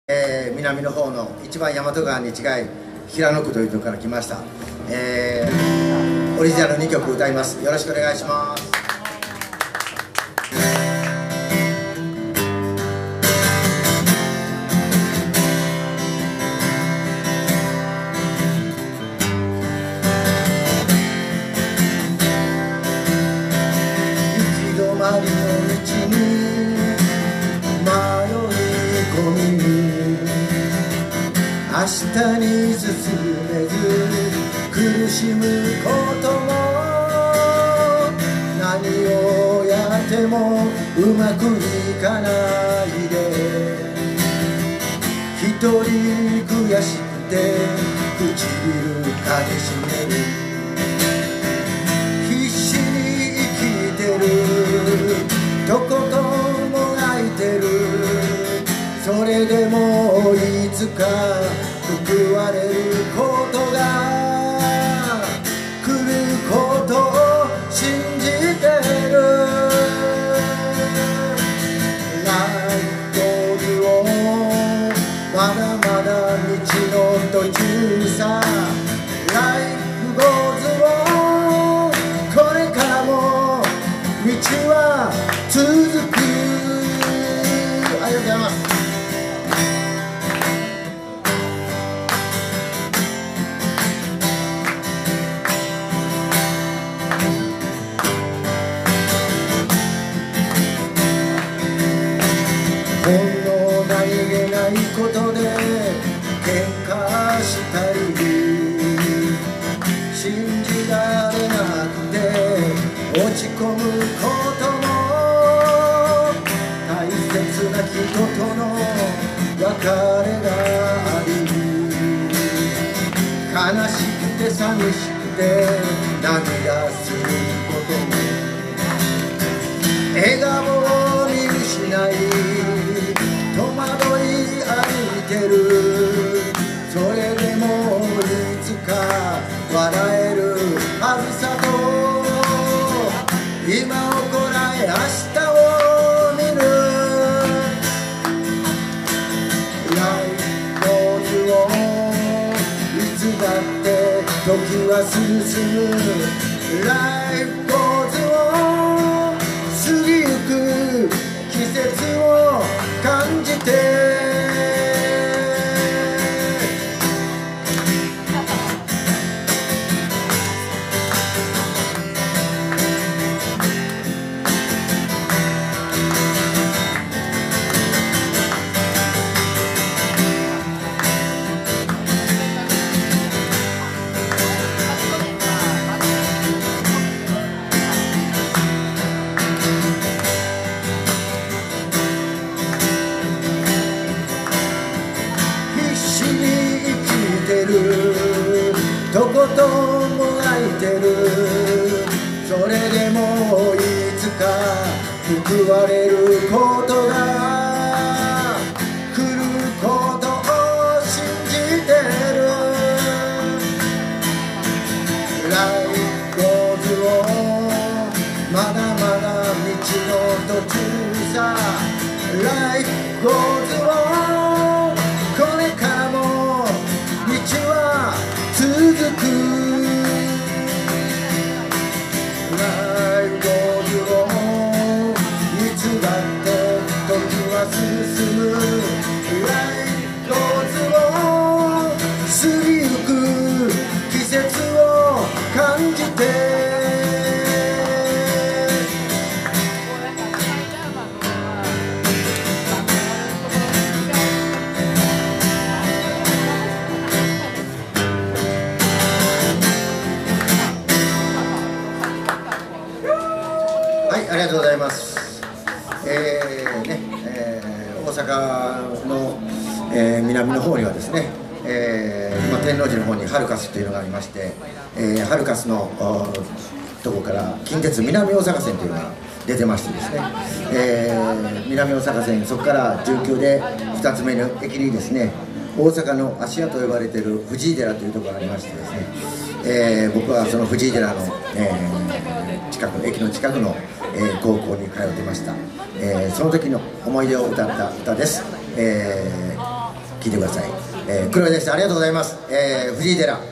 南の方の一番大和川に近い平野区というところから来ました、オリジナル2曲歌います。よろしくお願いします。行き止まりの道に迷い込み、明日に進めず苦しむことも、何をやってもうまくいかないで、一人悔しくて唇かみしめる、必死に生きてる、とことんもがいてる、それでもいつか報われることが来ることを信じてる。ライフゴールをまだまだ道の途中さ、ライフゴーズをこれからも道は続く。ありがとうございます。ほんの何気ないことで喧嘩したり、信じられなくて落ち込むことも、大切な人との別れがあり、悲しくて寂しくて涙することも、笑顔を見失い戸惑い歩いてる、それでもいつか笑えるはずさと、今をこらえ明日を見る。ライフゴーズをいつだって時は進む、ライフゴーズを過ぎゆく季節を感じて、とことんもがいてる、それでもいつか報われることが来ることを信じてる。ライフゴーズをまだまだ道の途中さ、ライフゴーズをこれからも道は続く。ライフゴールをいつだって時は進む、ライフゴールを過ぎゆく季節を感じて、ありがとうございます。大阪の、南の方にはですね、今天王寺の方にハルカスというのがありまして、ハルカスのとこから近鉄南大阪線というのが出てましてですね、南大阪線、そこから19で2つ目の駅にですね、大阪の芦屋と呼ばれている藤井寺というところがありましてですね、僕はその藤井寺の、近く、駅の近くの高校に通ってました。その時の思い出を歌った歌です。 聴いてください。黒井でした。ありがとうございます。藤井寺。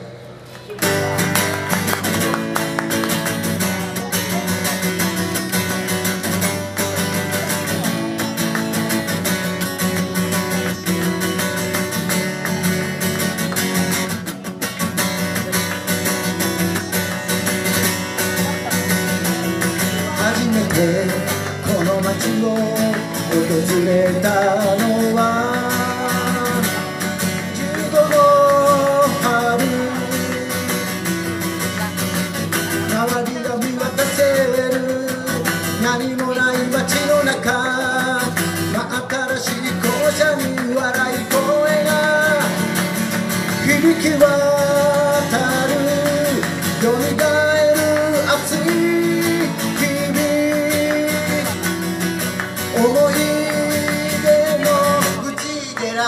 初めてこの街を訪れたのは15の春、周りが見渡せる何もない街の中、真新しい校舎に笑い声が響き渡る、よみがえる熱い思い出の藤寺。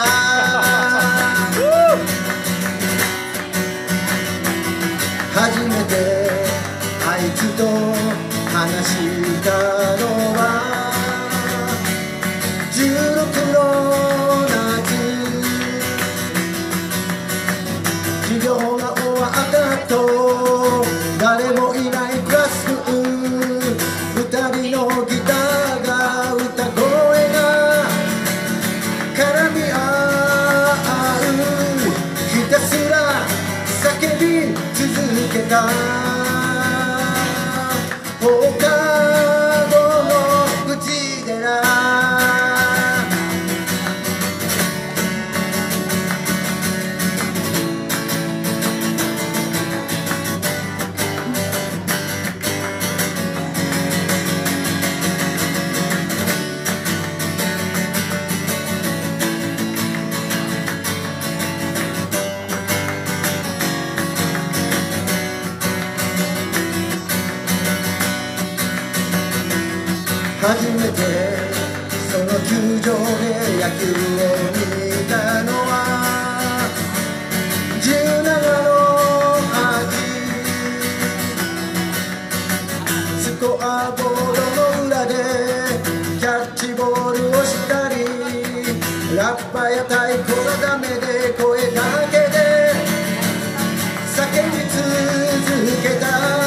初めてあいつと話したのは16の夏、授業が終わった後誰もいないクラスルーム、2人のギターが歌声が絡み合う、ひたすら叫び続けた放課後の藤寺。初めてその球場で野球を見たのは17の秋、スコアボードの裏でキャッチボールをしたり、ラッパや太鼓がダメで声だけで叫び続けた